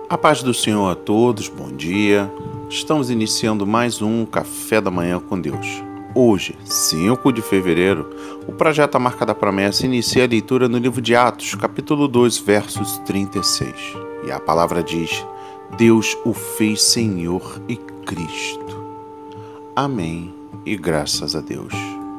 A paz do Senhor a todos, bom dia. Estamos iniciando mais um Café da Manhã com Deus. Hoje, 5 de fevereiro, o projeto A Marca da Promessa inicia a leitura no livro de Atos, capítulo 2, versos 36. E a palavra diz: Deus o fez Senhor e Cristo. Amém e graças a Deus.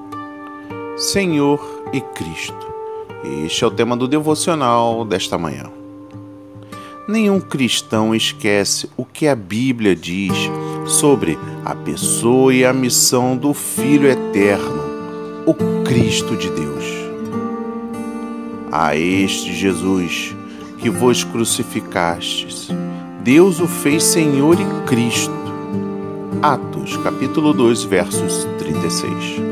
Senhor e Cristo. Este é o tema do devocional desta manhã. Nenhum cristão esquece o que a Bíblia diz sobre a pessoa e a missão do Filho Eterno, o Cristo de Deus. A este Jesus que vos crucificastes, Deus o fez Senhor e Cristo. Atos, capítulo 2, versos 36.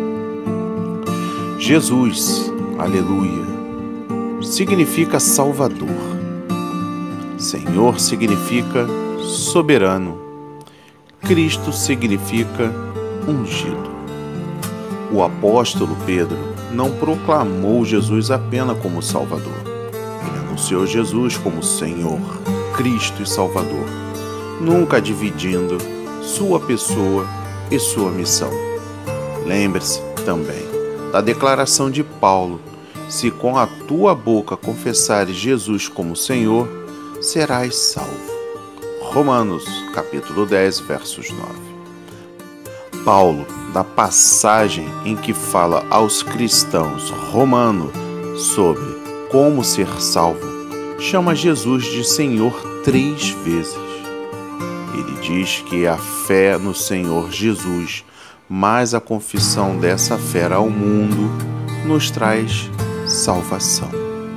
Jesus, aleluia, significa Salvador. Senhor significa soberano. Cristo significa ungido. O apóstolo Pedro não proclamou Jesus apenas como Salvador. Ele anunciou Jesus como Senhor, Cristo e Salvador, nunca dividindo sua pessoa e sua missão. Lembre-se também da declaração de Paulo: se com a tua boca confessares Jesus como Senhor, serás salvo. Romanos, capítulo 10, versos 9. Paulo, da passagem em que fala aos cristãos romanos sobre como ser salvo, chama Jesus de Senhor 3 vezes. Ele diz que a fé no Senhor Jesus, mais a confissão dessa fé ao mundo, nos traz salvação.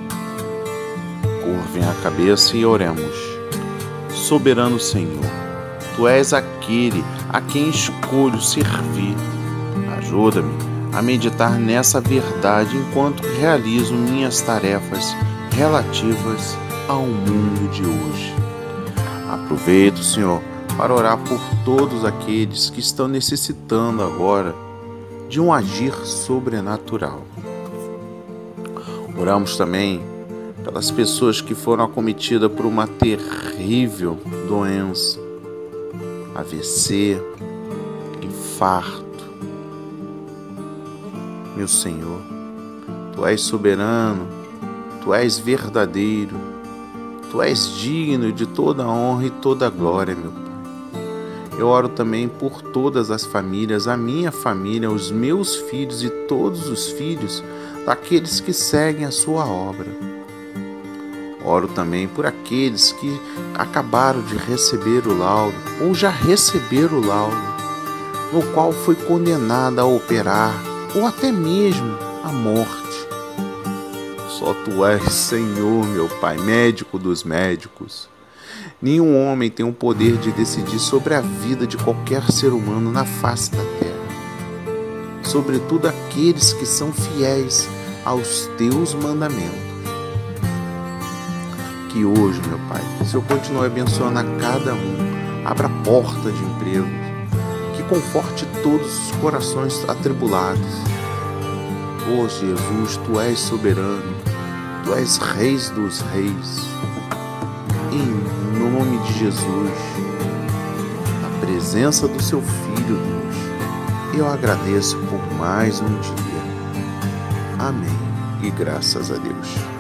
Curvem a cabeça e oremos. Soberano Senhor, Tu és aquele a quem escolho servir. Ajuda-me a meditar nessa verdade enquanto realizo minhas tarefas relativas ao mundo de hoje. Aproveito, Senhor, para orar por todos aqueles que estão necessitando agora de um agir sobrenatural. Oramos também pelas pessoas que foram acometidas por uma terrível doença, AVC, infarto. Meu Senhor, Tu és soberano, Tu és verdadeiro, Tu és digno de toda a honra e toda a glória, meu Pai. Eu oro também por todas as famílias, a minha família, os meus filhos e todos os filhos daqueles que seguem a Sua obra. Oro também por aqueles que acabaram de receber o laudo ou já receberam o laudo, no qual foi condenado a operar ou até mesmo a morte. Só Tu és Senhor, meu Pai, médico dos médicos. Nenhum homem tem o poder de decidir sobre a vida de qualquer ser humano na face da terra, sobretudo aqueles que são fiéis aos Teus mandamentos. Que hoje, meu Pai, o Senhor continue abençoando a cada um, abra porta de emprego, que conforte todos os corações atribulados. Oh Jesus, Tu és soberano, Tu és Rei dos Reis. Em nome de Jesus, na presença do Seu Filho, Deus, eu agradeço por mais um dia. Amém e graças a Deus.